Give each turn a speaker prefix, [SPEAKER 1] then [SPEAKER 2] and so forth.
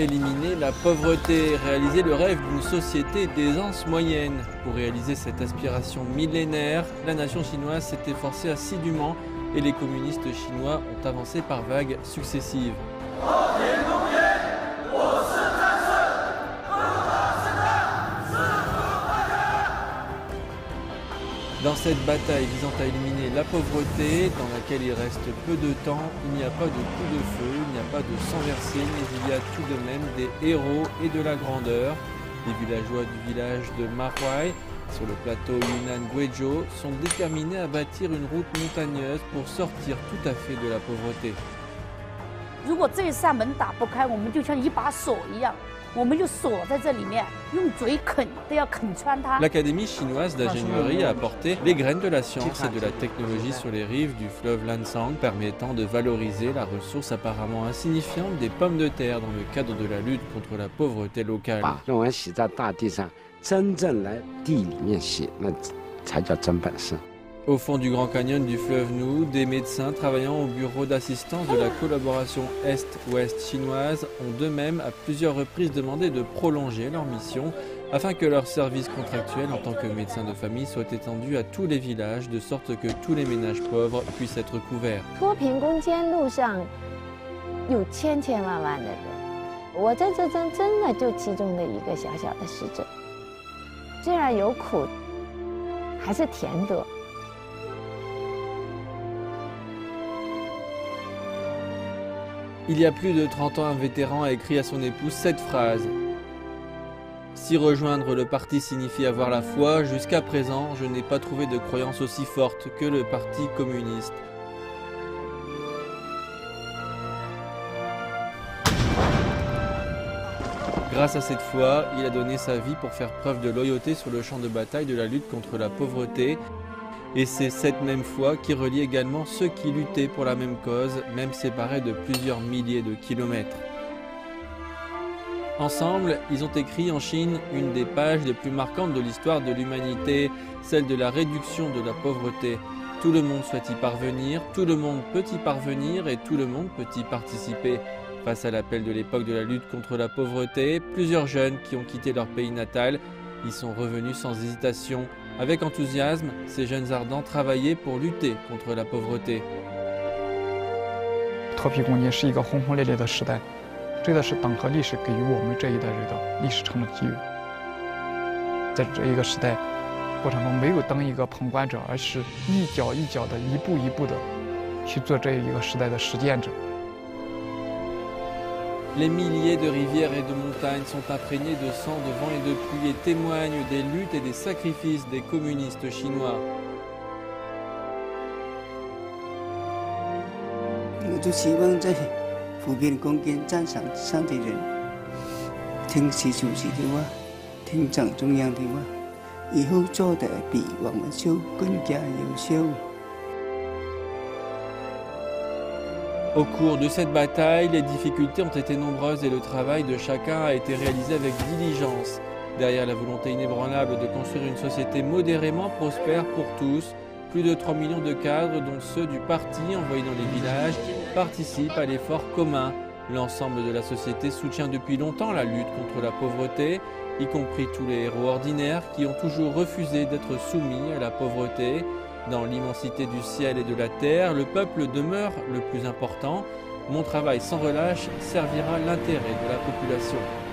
[SPEAKER 1] Éliminer la pauvreté, réaliser le rêve d'une société d'aisance moyenne. Pour réaliser cette aspiration millénaire, la nation chinoise s'est efforcée assidûment et les communistes chinois ont avancé par vagues successives. Dans cette bataille visant à éliminer la pauvreté, dans laquelle il reste peu de temps, il n'y a pas de coup de feu, il n'y a pas de sang versé, mais il y a tout de même des héros et de la grandeur. Les villageois du village de Mahuai, sur le plateau Yunnan-Guizhou, sont déterminés à bâtir une route montagneuse pour sortir tout à fait de la pauvreté.
[SPEAKER 2] 如果这扇门打不开，我们就像一把锁一样。 我们就锁在这里面，用嘴啃都要啃穿它。
[SPEAKER 1] L'Académie chinoise d'ingénierie a apporté les graines de la science et de la technologie sur les rives du fleuve Lancang, permettant de valoriser la ressource apparemment insignifiante des pommes de terre dans le cadre de la lutte contre la pauvreté locale.
[SPEAKER 3] 把论文写在大地上，真正来地里面写，那才叫真本事。
[SPEAKER 1] Au fond du Grand Canyon du fleuve Nou, des médecins travaillant au bureau d'assistance de la collaboration Est-Ouest chinoise ont d'eux-mêmes à plusieurs reprises demandé de prolonger leur mission afin que leur service contractuel en tant que médecin de famille soit étendu à tous les villages de sorte que tous les ménages pauvres puissent être couverts.
[SPEAKER 4] 脱贫攻坚路上有千千万万的人，我在这真的就其中的一个小小的使者。虽然有苦，还是甜的。
[SPEAKER 1] Il y a plus de 30 ans, un vétéran a écrit à son épouse cette phrase. Si rejoindre le parti signifie avoir la foi, jusqu'à présent, je n'ai pas trouvé de croyance aussi forte que le parti communiste. Grâce à cette foi, il a donné sa vie pour faire preuve de loyauté sur le champ de bataille de la lutte contre la pauvreté. Et c'est cette même foi qui relie également ceux qui luttaient pour la même cause, même séparés de plusieurs milliers de kilomètres. Ensemble, ils ont écrit en Chine une des pages les plus marquantes de l'histoire de l'humanité, celle de la réduction de la pauvreté. Tout le monde souhaite y parvenir, tout le monde peut y parvenir et tout le monde peut y participer. Face à l'appel de l'époque de la lutte contre la pauvreté, plusieurs jeunes qui ont quitté leur pays natal y sont revenus sans hésitation. Avec enthousiasme, ces jeunes ardents travaillaient pour lutter contre la pauvreté.
[SPEAKER 5] 脱贫攻坚是一个轰轰烈烈的时代，这个是党和历史给予我们这一代人的历史上的机遇。在这一个时代过程中，没有当一个旁观者，而是一脚一脚的、一步一步的去做这一个时代的实践者。
[SPEAKER 1] Les milliers de rivières et de montagnes sont imprégnées de sang, de vent et de pluie et témoignent des luttes et des sacrifices des communistes chinois.
[SPEAKER 6] 我就希望在扶贫攻坚战场上的人，听习主席的话，听党中央的话，以后做得比我们就更加优秀。
[SPEAKER 1] Au cours de cette bataille, les difficultés ont été nombreuses et le travail de chacun a été réalisé avec diligence. Derrière la volonté inébranlable de construire une société modérément prospère pour tous, plus de 3 millions de cadres, dont ceux du parti envoyés dans les villages, participent à l'effort commun. L'ensemble de la société soutient depuis longtemps la lutte contre la pauvreté, y compris tous les héros ordinaires qui ont toujours refusé d'être soumis à la pauvreté. Dans l'immensité du ciel et de la terre, le peuple demeure le plus important. Mon travail sans relâche servira l'intérêt de la population.